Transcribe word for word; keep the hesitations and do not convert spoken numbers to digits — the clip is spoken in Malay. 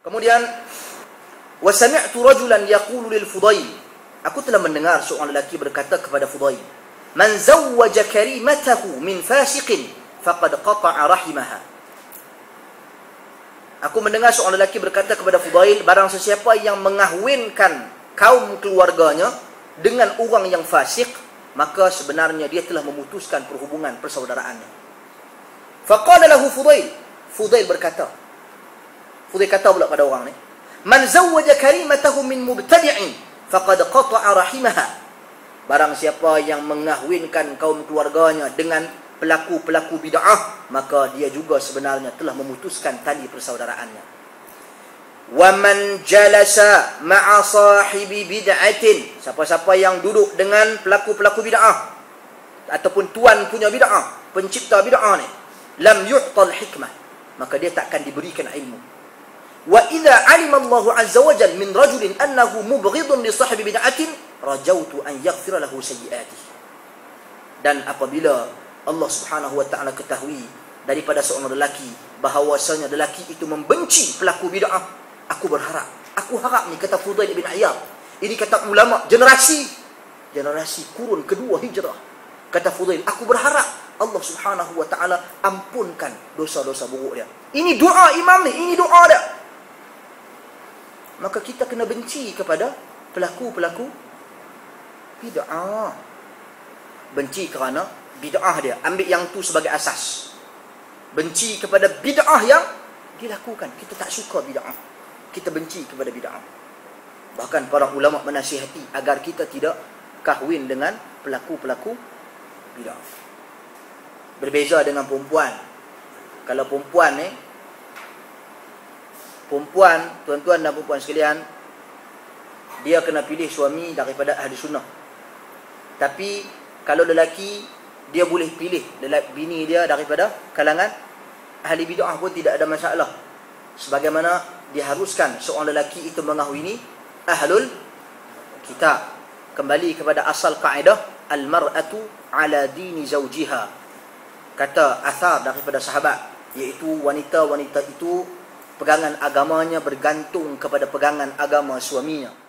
Kemudian, wa sami'tu rajulan yaqulu lil Fudail, aku telah mendengar seorang lelaki berkata kepada Fudail, man zawwaja karimatahu min fasiqin faqad qata'a rahimaha. Aku mendengar seorang lelaki berkata kepada Fudail, barang sesiapa yang mengahwinkan kaum keluarganya dengan orang yang fasik, maka sebenarnya dia telah memutuskan perhubungan persaudaraannya. Faqala lahu Fudail, Fudail berkata, Fudail kata pula pada orang ni, man zawwaja karimatahu min mubtadi'in faqad qata'a rahimaha. Barang siapa yang mengahwinkan kaum keluarganya dengan pelaku-pelaku bid'ah, maka dia juga sebenarnya telah memutuskan tali persaudaraannya. Wa man jalasa ma'a sahibi bid'atin, siapa-siapa yang duduk dengan pelaku-pelaku bid'ah ataupun tuan punya bid'ah, pencipta bid'ah ni, lam yu'tal hikmah, maka dia takkan diberikan ilmu. Wa idza 'alima Allah 'azza wa jalla min rajulin annahu mubghidun li sahibi bid'atin rajautu an yaghfira lahu sayyi'atihi. Dan apabila Allah Subhanahu wa taala ketahui daripada seorang lelaki bahawasanya lelaki itu membenci pelaku bid'ah, aku berharap, aku harap ni, kata Fudail bin Iyad, ini kata ulama generasi generasi kurun kedua hijrah, kata Fudail, aku berharap Allah Subhanahu wa taala ampunkan dosa-dosa buruk dia. Ini doa imam ni, ini doa dia. Maka kita kena benci kepada pelaku-pelaku bid'ah. Benci kerana bid'ah dia, ambil yang tu sebagai asas. Benci kepada bid'ah yang dilakukan. Kita tak suka bid'ah, kita benci kepada bid'ah. Bahkan para ulama menasihati agar kita tidak kahwin dengan pelaku-pelaku bid'ah. Berbeza dengan perempuan. Kalau perempuan ni, perempuan, tuan-tuan dan perempuan sekalian, dia kena pilih suami daripada ahli sunnah. Tapi kalau lelaki, dia boleh pilih bini dia daripada kalangan ahli bid'ah pun tidak ada masalah. Sebagaimana diharuskan seorang lelaki itu mengahwini ahlul kitab. Kembali kepada asal kaedah, al-mar'atu ala dini zawjiha. Kata athar daripada sahabat, iaitu wanita-wanita itu pegangan agamanya bergantung kepada pegangan agama suaminya.